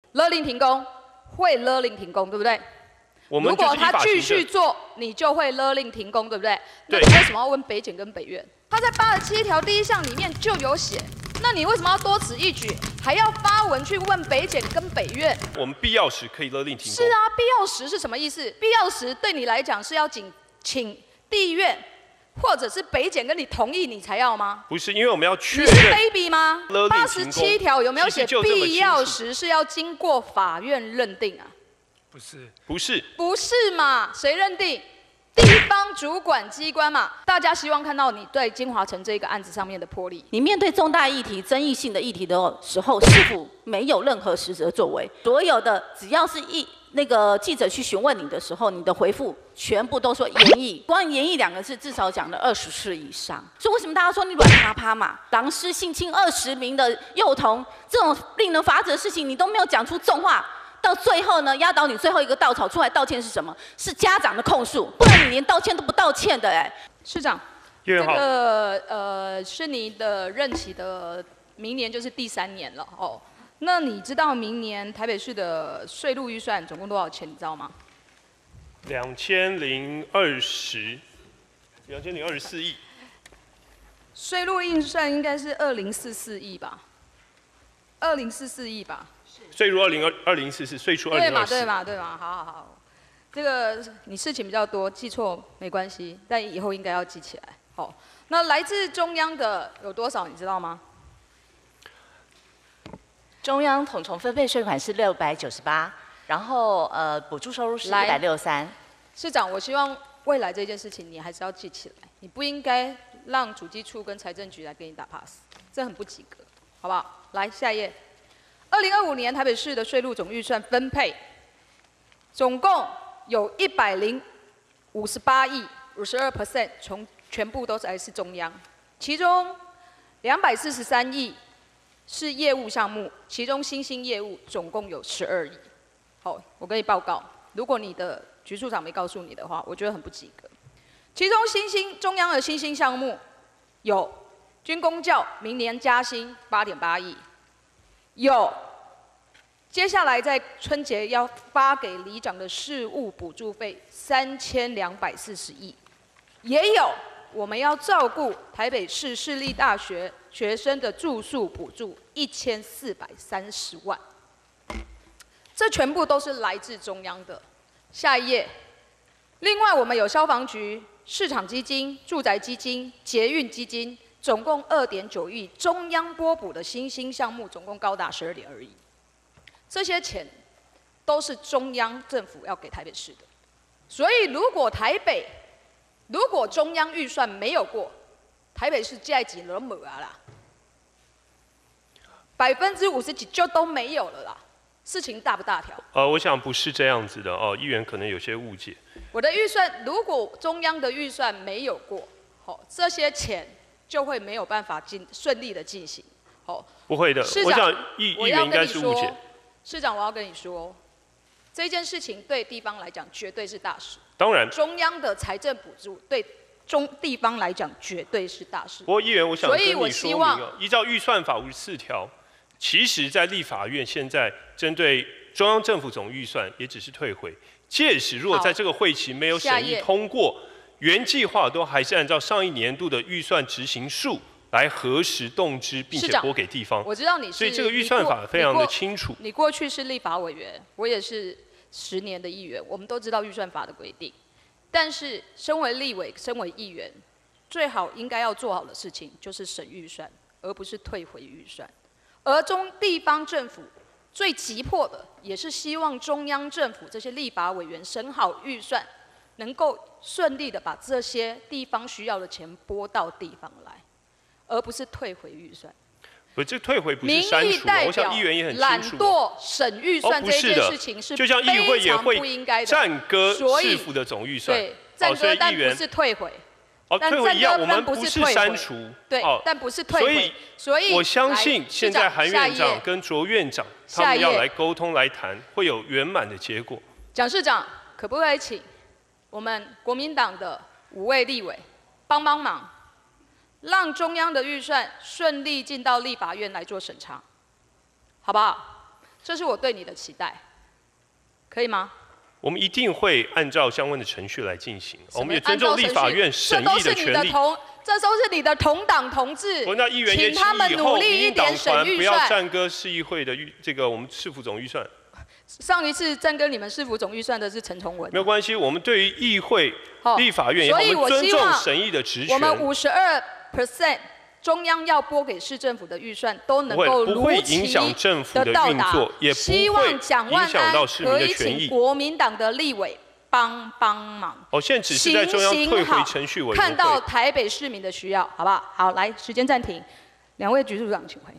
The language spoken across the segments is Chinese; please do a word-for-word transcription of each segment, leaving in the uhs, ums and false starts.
勒令停工，会勒令停工，对不对？ 我们如果他继就是依法行政。 续做，你就会勒令停工，对不对？那对你为什么要问北检跟北院？他在八十七条第一项里面就有写，那你为什么要多此一举，还要发文去问北检跟北院？ 我们必要时可以勒令停工。 是啊，必要时是什么意思？必要时对你来讲是要请请地院或者是北检跟你同意你才要吗？ 不是，因为我们要确你是认 baby 吗？ 勒令八停工十七条有没有写其实就这么必要清楚时是要经过法院认定啊？ 不是， 不是。 不是嘛？谁认定？地方主管机关嘛。大家希望看到你对金华城这个案子上面的魄力。 你面对重大议题、争议性的议题的时候，是否没有任何实质作为？所有的只要是一那个记者去询问你的时候，你的回复全部都说演绎，光演绎两个字至少讲了二十次以上。所以为什么大家说你软趴趴嘛？狼师性侵二十名的幼童，这种令人发指的事情，你都没有讲出重话。到最后呢，压倒你最后一个稻草出来道歉是什么？是家长的控诉，不然你连道歉都不道歉的哎。 市长，这个呃是你的任期的明年就是第三年了哦。那你知道明年台北市的税入预算总共多少钱？你知道吗？ 两千零二十，两千零二十四亿。 税入预算应该是二零四四亿吧？二零四四亿吧？ 税入二零二二零四四，税出二零二四。 对嘛对嘛对嘛，好好好。这个你事情比较多，记错没关系，但以后应该要记起来。好，那来自中央的有多少？你知道吗？ 中央统筹分配税款是六百九十八，然后呃补助收入是一百六十三。 市长，我希望未来这件事情你还是要记起来，你不应该让主计处跟财政局来给你打 pass， 这很不及格，好不好？来下一页。二零二五年台北市的税入总预算分配，总共有一百零五十八亿，五十二 percent 从全部都是来自中央，其中两百四十三亿是业务项目，其中新兴业务总共有十二亿。好，我跟你报告，如果你的局处长没告诉你的话，我觉得很不及格。其中新兴中央的新兴项目有军公教明年加薪八点八亿。有，接下来在春节要发给里长的事务补助费三千两百四十亿，也有我们要照顾台北市市立大学学生的住宿补助一千四百三十万，这全部都是来自中央的。下一页，另外我们有消防局、市场基金、住宅基金、捷运基金。总共二点九亿，中央拨补的新兴项目总共高达十二点二亿，这些钱都是中央政府要给台北市的。所以，如果台北如果中央预算没有过，台北市这几轮没啊啦，百分之五十几就都没有了啦。事情大不大条？ 呃，我想不是这样子的哦，议员可能有些误解。 我的预算，如果中央的预算没有过，好，这些钱就会没有办法进顺利的进行。好， 不会的，我想议议员应该是误解。 市长，我要跟你说，这件事情对地方来讲绝对是大事。 当然， 中央的财政补助对中地方来讲绝对是大事。 不过议员，我想跟你说明所以我希望哦，依照预算法五十四条，其实在立法院现在针对中央政府总预算也只是退回。届时如果在这个会期没有审议通过，原计划都还是按照上一年度的预算执行数来核实动支，并且拨给地方。 我知道你是， 所以这个预算法非常的清楚。 你过去是立法委员，我也是十年的议员，我们都知道预算法的规定。但是身为立委，身为议员，最好应该要做好的事情就是审预算，而不是退回预算。而中地方政府最急迫的，也是希望中央政府这些立法委员审好预算，能够顺利的把这些地方需要的钱拨到地方来，而不是退回预算。 不，这退回不是删除，我想议员也很清楚。 懒惰审预算这件事情是就像议会也会不应该的， 战歌市府的总预算， 对，战歌但不是退回。 哦，退回一样，我们不是删除， 对，但不是退回。所以， 所以我相信现在韩院长跟卓院长他们要来沟通来谈，会有圆满的结果。 蒋市长，可不可以请我们国民党的五位立委帮帮忙，让中央的预算顺利进到立法院来做审查，好不好？ 这是我对你的期待，可以吗？ 我们一定会按照相关的程序来进行，我们也尊重立法院审议的权利。 这都是你的同党同志， 那议员也请他们努力一点审预算， 不要战歌市议会的预这个我们市府总预算。 上一次战歌你们市府总预算的是陈崇文， 没有关系，我们对于议会、立法院， 所以我们尊重审议的职权。 我们五十二 percent 中央要拨给市政府的预算都能够如期的到达，希望蒋万安可以请国民党的立委帮帮忙。 哦，现在只是在中央退回程序委员会， 看到台北市民的需要，好不好？好，来，时间暂停，两位局处长请回。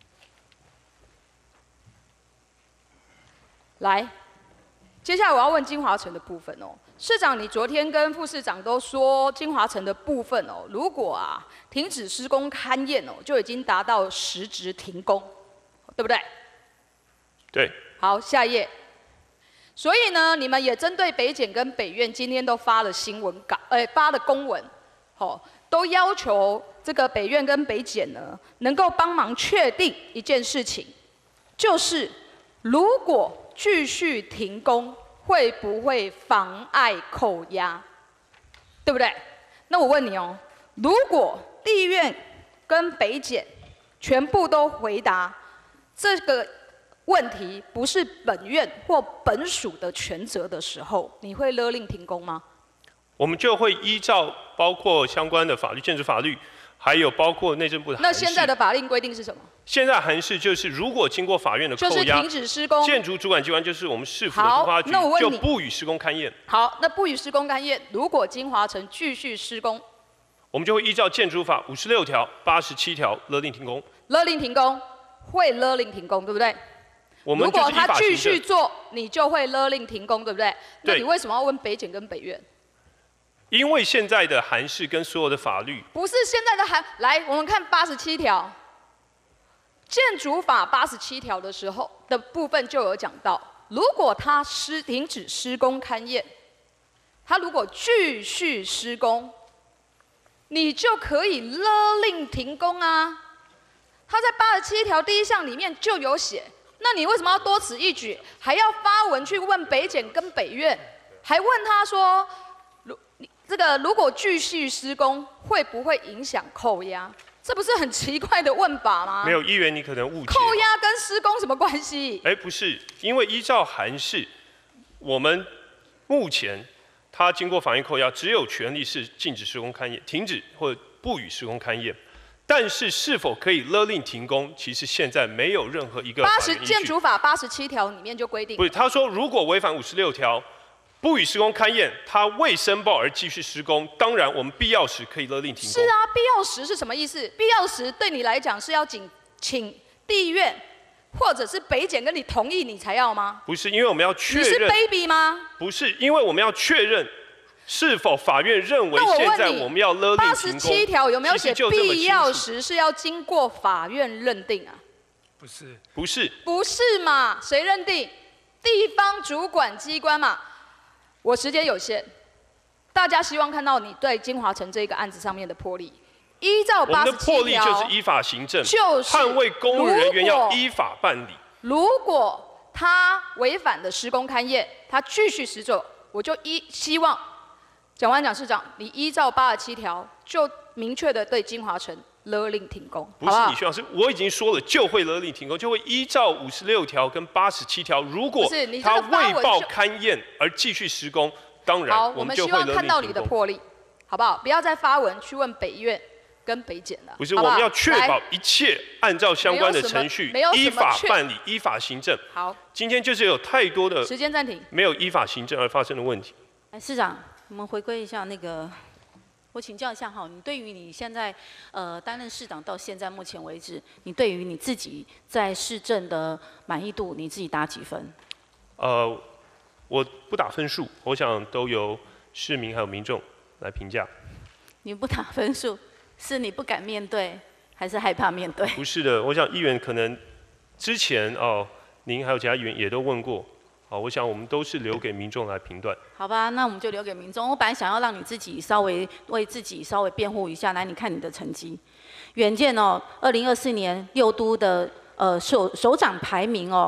来，接下来我要问金华城的部分哦。市长，你昨天跟副市长都说金华城的部分哦，如果啊停止施工勘验哦，就已经达到实质停工，对不对？ 对。 好，下一页。所以呢，你们也针对北检跟北院今天都发了新闻稿，呃，发了公文，哦，都要求这个北院跟北检呢，能够帮忙确定一件事情，就是如果继续停工，会不会妨碍扣押？对不对？那我问你哦，如果地院跟北检全部都回答这个问题不是本院或本署的权责的时候，你会勒令停工吗？ 我们就会依照包括相关的法律、建筑法律，还有包括内政部的。 那现在的法令规定是什么？ 现在函释就是，如果经过法院的扣押， 就是停止施工， 建筑主管机关就是我们市府的都发局，就不予施工勘验。 好，那不予施工勘验，如果金华城继续施工， 我们就会依照建筑法五十六条、八十七条勒令停工。 勒令停工，会勒令停工，对不对？ 我们如果他继续做，你就会勒令停工，对不对？那你为什么要问北检跟北院？ 因为现在的函释跟所有的法律不是现在的函，来，我们看八十七条。建筑法八十七条的时候的部分就有讲到，如果他施停止施工勘验，他如果继续施工，你就可以勒令停工啊。他在八十七条第一项里面就有写，那你为什么要多此一举，还要发文去问北检跟北院，还问他说，如这个如果继续施工会不会影响扣押？这不是很奇怪的问法吗？ 没有，议员你可能误解。 扣押跟施工什么关系？ 哎，不是，因为依照函释，我们目前他经过法院扣押，只有权利是禁止施工勘验、停止或者不予施工勘验。但是是否可以勒令停工，其实现在没有任何一个八十建筑法八十七条里面就规定， 不是，他说如果违反五十六条。不予施工勘验，他未申报而继续施工，当然我们必要时可以勒令停工。 是啊，必要时是什么意思？必要时对你来讲是要请请地院或者是北检跟你同意你才要吗？ 不是，因为我们要确认。 你是 baby 吗？ 不是，因为我们要确认是否法院认为现在我们要勒令停工。 八十七条有没有写必要时是要经过法院认定啊？ 不是，不是， 不是嘛？谁认定？地方主管机关嘛。我时间有限，大家希望看到你对金华城这个案子上面的魄力。依照八十七条， 我们的魄力就是依法行政， 就是捍卫公务人员要依法办理。 如果他违反了施工勘验，他继续施作，我就依希望蒋万安市长，你依照八十七条就明确的对金华城勒令停工。 不是你徐老师，我已经说了，就会勒令停工，就会依照五十六条跟八十七条，如果他未报勘验而继续施工，当然我们就会勒令停工。好，我们希望看到你的魄力，好不好？不要再发文去问北院跟北检了。 不是，我们要确保一切按照相关的程序依法办理、依法行政。 好， 今天就是有太多的时间暂停， 没有依法行政而发生的问题。 来，市长，我们回归一下那个。我请教一下哈，你对于你现在呃担任市长到现在目前为止，你对于你自己在市政的满意度，你自己打几分？ 呃，我不打分数，我想都由市民还有民众来评价。 你不打分数，是你不敢面对，还是害怕面对？ 不是的，我想议员可能之前哦，您还有其他议员也都问过。好，我想我们都是留给民众来评断。 好吧，那我们就留给民众。我本来想要让你自己稍微为自己稍微辩护一下，来，你看你的成绩。远见哦，二零二四年六都的呃首首长排名哦，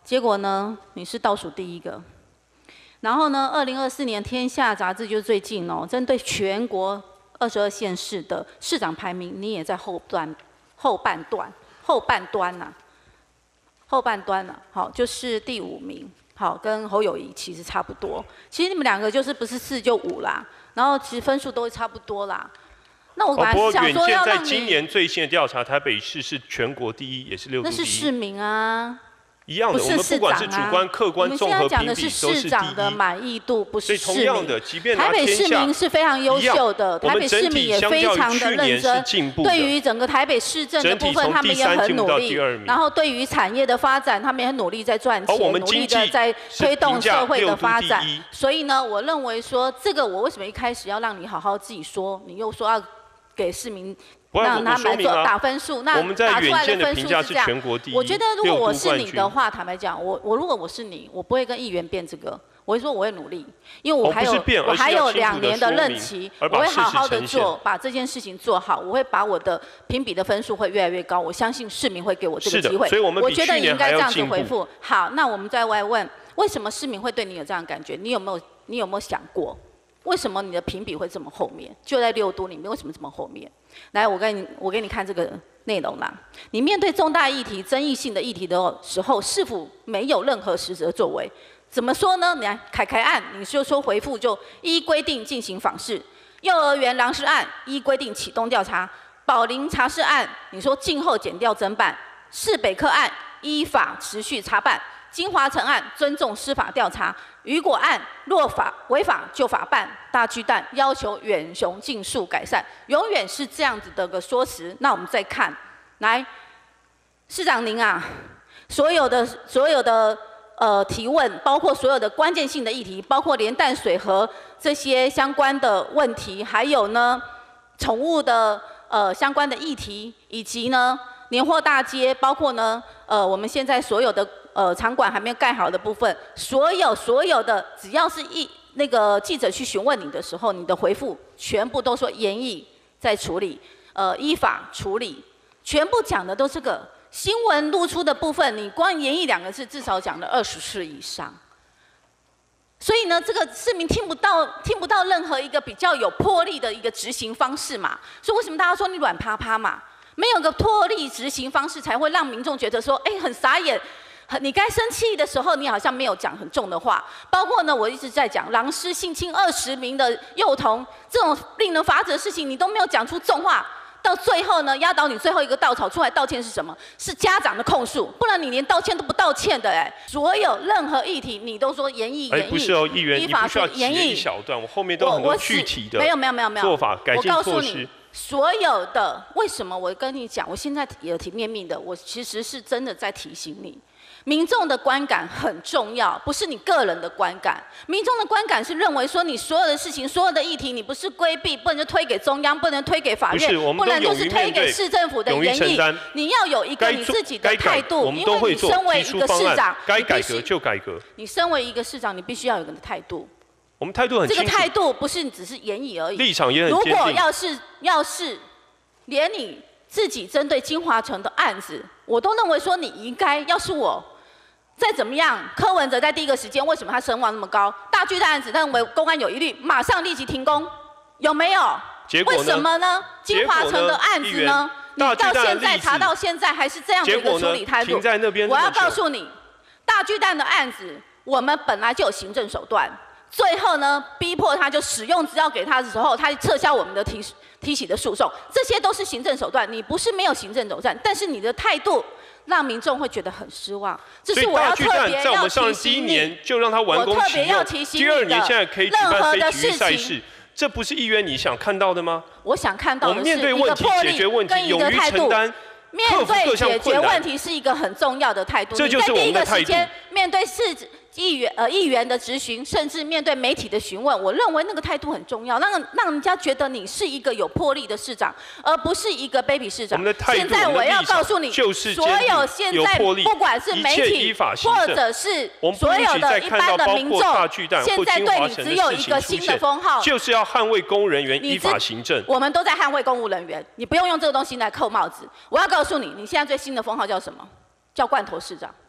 结果呢，你是倒数第一个。然后呢，二零二四年《天下》杂志就是最近哦，针对全国二十二县市的市长排名，你也在后段、后半段、后半端呐、啊，后半端呐、啊，好，就是第五名，好，跟侯友宜其实差不多。其实你们两个就是不是四就五啦，然后其实分数都差不多啦。那我本来是想说要让你， 在今年最新的调查，台北市是全国第一，也是六都第一。 那是市民啊。 一样的，我们不管是主观、客观、综合评比，都是第一。我们现在讲的是市长的满意度，不是市民。 所以同样的，即便台北市民是非常优秀的，台北市民也非常的认真。对于整个台北市政的部分，他们也很努力。然后对于产业的发展，他们也很努力在赚钱，努力的在推动社会的发展。所以呢，我认为说，这个我为什么一开始要让你好好自己说，你又说要给市民。让他们做打分数，那打出来的分数是这样。我觉得如果我是你的话，坦白讲，我我如果我是你，我不会跟议员辩这个，我会说我会努力，因为我还有我还有两年的任期，我会好好的做，把这件事情做好，我会把我的评比的分数会越来越高，我相信市民会给我这个机会。 所以我们我觉得你应该这样子回复。好，那我们再来问，为什么市民会对你有这样的感觉？你有没有你有没有想过？为什么你的评比会这么后面？就在六都里面，为什么这么后面？来，我给你，我给你看这个内容啦。你面对重大议题、争议性的议题的时候，是否没有任何实质作为？怎么说呢？你看凯凯案，你就说回复就依规定进行访视；幼儿园狼师案依规定启动调查；宝林茶室案，你说静候检调侦办；市北科案依法持续查办；金华城案尊重司法调查。雨果案若法违法就法办，大巨蛋要求远雄尽速改善，永远是这样子的个说辞。那我们再看，来，市长您啊，所有的所有的呃提问，包括所有的关键性的议题，包括连淡水河这些相关的问题，还有呢宠物的呃相关的议题，以及呢年货大街，包括呢呃我们现在所有的。呃，场馆还没有盖好的部分，所有所有的，只要是一那个记者去询问你的时候，你的回复全部都说研议在处理，呃，依法处理，全部讲的都是个新闻露出的部分，你光研议两个字至少讲了二十次以上。所以呢，这个市民听不到听不到任何一个比较有魄力的一个执行方式嘛，所以为什么大家说你软趴趴嘛？没有个魄力执行方式，才会让民众觉得说，哎，很傻眼。你该生气的时候，你好像没有讲很重的话。包括呢，我一直在讲狼师性侵二十名的幼童这种令人发指的事情，你都没有讲出重话。到最后呢，压倒你最后一个稻草出来道歉是什么？是家长的控诉，不然你连道歉都不道歉的哎。所有任何议题你都说严议严议， 不是哦，议员，你不需要截一小段，我后面都有很多具体的没有没有没有没有做法改进措施。 所有的为什么我跟你讲，我现在也提面命的，我其实是真的在提醒你。民众的观感很重要，不是你个人的观感。民众的观感是认为说，你所有的事情、所有的议题，你不是规避，不能就推给中央，不能推给法院，不能就是推给市政府的研议。你要有一个你自己的态度，因为你身为一个市长， 该改革就改革。 你身为一个市长，你必须要有个态度。 我们态度很清楚。 这个态度不是只是研议而已， 立场也很坚定。 如果要是要是连你自己针对金华城的案子，我都认为说你应该，要是我。再怎么样，柯文哲在第一个时间，为什么他声望那么高？大巨蛋案子认为公安有疑虑，马上立即停工，有没有？ 结果呢？ 为什么呢？金华城的案子呢？你到现在查到现在还是这样的一个处理态度。我要告诉你，大巨蛋的案子，我们本来就有行政手段，最后呢，逼迫他就使用资料给他的时候，他撤销我们的提提起的诉讼，这些都是行政手段。你不是没有行政手段，但是你的态度。让民众会觉得很失望，这是我要特别要提醒你。我特别要提醒你的。任何的事情， 这不是议员你想看到的吗？ 我想看到的是一个魄力跟一个态度。面对解决问题是一个很重要的态度。 这就是我们的态度。 你在第一个时间面对市议员呃议员的质询，甚至面对媒体的询问，我认为那个态度很重要，让让人家觉得你是一个有魄力的市长，而不是一个 baby 市长。 我们的态度， 现在我要告诉你，所有现在不管是媒体或者是所有的一般的民众，现在对你只有一个新的封号， 就是要捍卫公务人员依法行政。 我们都在捍卫公务人员，你不用用这个东西来扣帽子。我要告诉你，你现在最新的封号叫什么？叫罐头市长。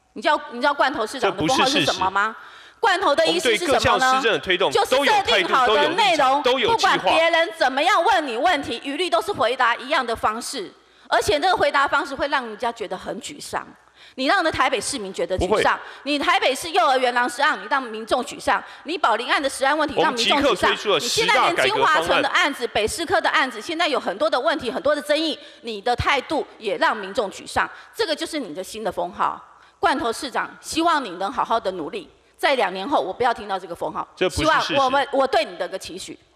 你知道你知道罐头市长的封号是什么吗？罐头的意思是什么呢？就是设定好的内容，不管别人怎么样问你问题，一律都是回答一样的方式，而且这个回答方式会让人家觉得很沮丧。你让的台北市民觉得沮丧，你台北市幼儿园狼食案，你让民众沮丧，你保林案的食安问题让民众沮丧，你现在连金华城的案子、北市科的案子，现在有很多的问题、很多的争议，你的态度也让民众沮丧，这个就是你的新的封号。罐头市长，希望你能好好的努力，在两年后我不要听到这个封号，希望我们我对你的个期许。